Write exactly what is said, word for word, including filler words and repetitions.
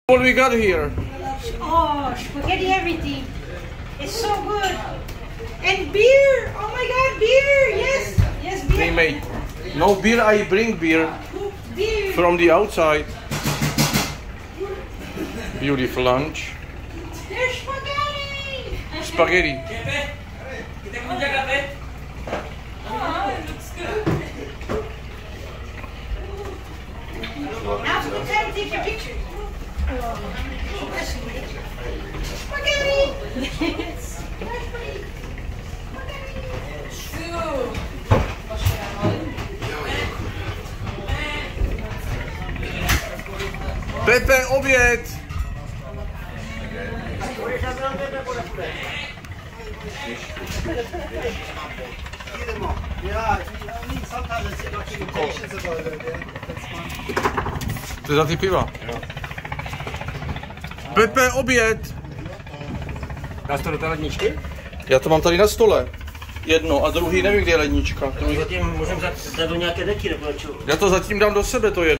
What we got here? Oh, spaghetti everything. It's so good. And beer. Oh my God, beer. Yes, yes, beer. They made no beer. I bring beer Beer. from the outside. Beautiful lunch. There's spaghetti. Spaghetti. Oh, it looks good. Now's a good time to take your picture. Spaghetti. Yes. Pepe, oběd. To je za ty piva. Pepe, oběd. Dáš to do té ledničky? Já to mám tady na stole. Jedno a druhý nevím, kde je lednička. To zatím můžeme dát do nějaké deky nebo čo? Já to zatím dám do sebe, to je.